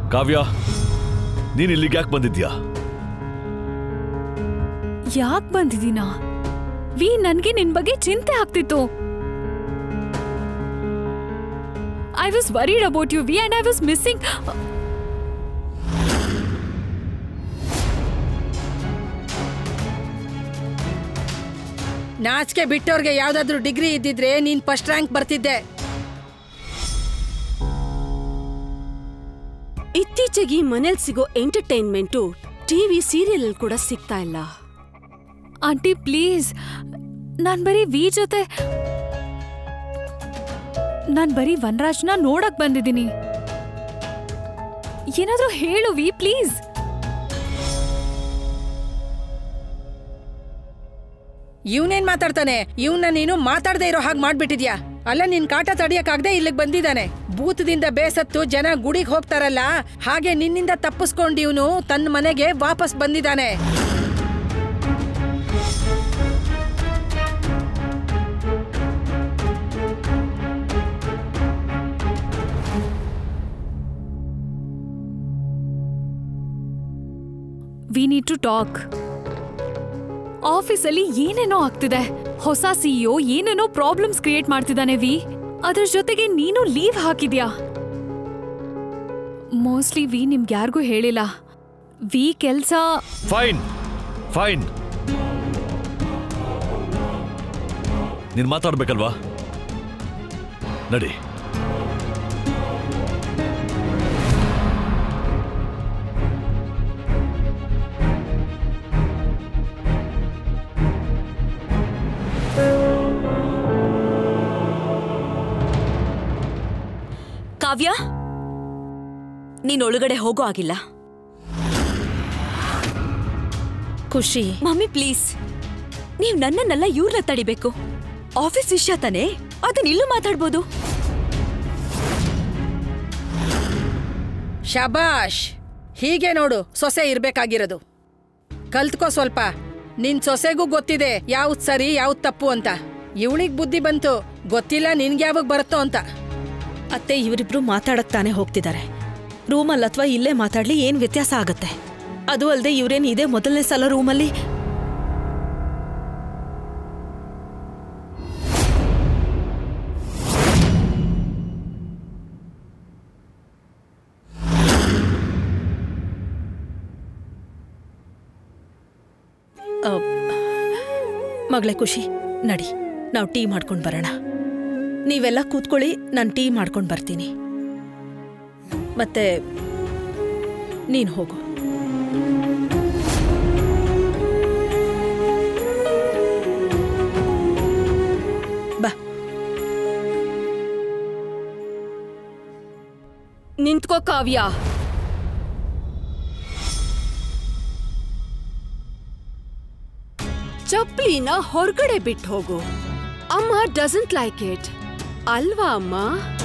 ಕಾವ್ಯ, ನೀನ್ ಇಲ್ಲಿಗೆ ಯಾಕೆ ಬಂದಿದ್ಯಾ? ಯಾಕೆ ಬಂದಿದ್ದೀನಾ? ವಿ, ನನ್ಗೆ ನಿನ್ ಬಗ್ಗೆ ಚಿಂತೆ ಆಗ್ತಿತ್ತು. I was worried about you, V, and I was missing. ನಾಚಿಕೆ ಬಿಟ್ಟವ್ರಿಗೆ ಯಾವ್ದಾದ್ರು ಡಿಗ್ರಿ ಇದ್ದಿದ್ರೆ ನೀನ್ ಫಸ್ಟ್ ರ್ಯಾಂಕ್ ಬರ್ತಿದ್ದೆ. ಇತ್ತೀಚೆಗೆ ಮನೇಲಿ ಸಿಗೋ ಎಂಟರ್ಟೈನ್ಮೆಂಟು ಟಿವಿ ಸೀರಿಯಲ್ ಕೂಡ ಸಿಗ್ತಾ ಇಲ್ಲ. ಆಂಟಿ ಪ್ಲೀಸ್, ನಾನ್ ಬರೀ ವನರಾಜ್ನ ನೋಡಕ್ ಬಂದಿದ್ದೀನಿ. ಏನಾದ್ರೂ ಹೇಳು ವಿ, ಪ್ಲೀಸ್. ಇವನೇನ್ ಮಾತಾಡ್ತಾನೆ? ಇವನ್ನ ನೀನು ಮಾತಾಡದೆ ಇರೋ ಹಾಗೆ ಮಾಡ್ಬಿಟ್ಟಿದ್ಯಾ. ಅಲ್ಲ, ನಿನ್ ಕಾಟ ತಡಿಯಕ್ಕಾಗದೆ ಇಲ್ಲಿಗೆ ಬಂದಿದ್ದಾನೆ. ಭೂತದಿಂದ ಬೇಸತ್ತು ಜನ ಗುಡಿಗೆ ಹೋಗ್ತಾರಲ್ಲ, ಹಾಗೆ ನಿನ್ನಿಂದ ತಪ್ಪಿಸ್ಕೊಂಡು ಇವನು ತನ್ನ ಮನೆಗೆ ವಾಪಸ್ ಬಂದಿದ್ದಾನೆ. We need to talk. ಆಫೀಸಲ್ಲಿ ಏನೇನೋ ಆಗ್ತಿದೆ. ಹೊಸ ಸಿಇಒ ಏನೇನೋ ಪ್ರಾಬ್ಲಮ್ಸ್ ಕ್ರಿಯೇಟ್ ಮಾಡ್ತಿದ್ದಾನೆ ವಿ. ಅದ್ರ ಜೊತೆಗೆ ನೀನು ಲೀವ್ ಹಾಕಿದ್ಯಾ. ಮೋಸ್ಟ್ಲಿ ವಿ ನಿಮ್ಗೆ ಯಾರಿಗೂ ಹೇಳಿಲ್ಲ. ವಿ ಕೆಲ್ಸ ಫೈನ್ ಫೈನ್. ನೀನ್ ಮಾತಾಡ್ಬೇಕಲ್ವಾ? ನಡಿ. ಕಾವ್ಯ, ನೀನ್ ಒಳಗಡೆ ಹೋಗೋ ಆಗಿಲ್ಲ. ಖುಷಿ, ಮಮ್ಮಿ ಪ್ಲೀಸ್, ನೀವ್ ನನ್ನನ್ನೆಲ್ಲ ಇವ್ರನ್ನ ತಡಿಬೇಕು. ಆಫೀಸ್ ವಿಷಯ ತಾನೆ, ಅದನ್ನ ಇಲ್ಲೂ ಮಾತಾಡ್ಬೋದು. ಶಬಾಷ್, ಹೀಗೆ ನೋಡು ಸೊಸೆ ಇರ್ಬೇಕಾಗಿರೋದು. ಕಲ್ತ್ಕೋ ಸ್ವಲ್ಪ. ನಿನ್ ಸೊಸೆಗೂ ಗೊತ್ತಿದೆ ಯಾವ್ದು ಸರಿ ಯಾವ್ದು ತಪ್ಪು ಅಂತ. ಇವಳಿಗ್ ಬುದ್ಧಿ ಬಂತು, ಗೊತ್ತಿಲ್ಲ ನಿನ್ಗೆ ಯಾವಾಗ ಬರುತ್ತೋ ಅಂತ. ಅತ್ತೆ, ಇವರಿಬ್ರು ಮಾತಾಡಕ್ ತಾನೇ ಹೋಗ್ತಿದ್ದಾರೆ. ರೂಮಲ್ಲಿ ಅಥವಾ ಇಲ್ಲೇ ಮಾತಾಡ್ಲಿ, ಏನ್ ವ್ಯತ್ಯಾಸ ಆಗತ್ತೆ? ಅದು ಅಲ್ಲದೆ ಇವ್ರೇನ್ ಇದೇ ಮೊದಲನೇ ಸಲ ರೂಮಲ್ಲಿ. ಮಗಳೇ ಖುಷಿ, ನಡಿ, ನಾವು ಟೀ ಮಾಡ್ಕೊಂಡು ಬರೋಣ. ನೀವೆಲ್ಲ ಕೂತ್ಕೊಳ್ಳಿ, ನಾನು ಟೀ ಮಾಡ್ಕೊಂಡು ಬರ್ತೀನಿ. ಮತ್ತೆ ನೀನು ಹೋಗು. ಬಾ. ನಿಂತ್ಕೋ ಕಾವ್ಯ. ಚಪ್ಲಿನ ಹೊರಗಡೆ ಬಿಟ್ಟು ಹೋಗು. ಅಮ್ಮ ಡಸಂಟ್ ಲೈಕ್ ಇಟ್ ಅಲ್ವಾ ಅಮ್ಮ?